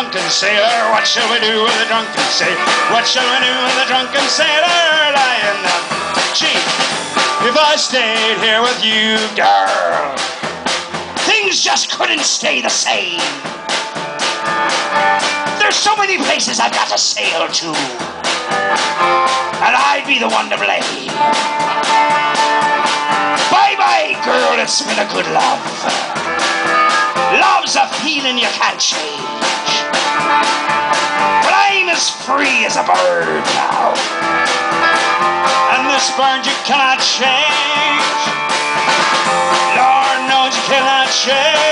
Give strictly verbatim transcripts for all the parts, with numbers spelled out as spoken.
drunken sailor? What shall we do with the drunken sailor? What shall we do with the drunken sailor lying up? Gee, if I stayed here with you, girl, things just couldn't stay the same. There's so many places I've got to sail to, and I'd be the one to blame. Bye-bye, girl, it's been a good love. Love's a feeling you can't change, but I'm as free as a bird now, and this bird you cannot change. Lord knows you cannot change.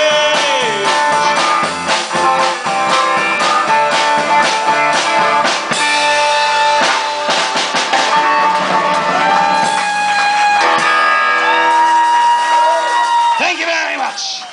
Thank you very much.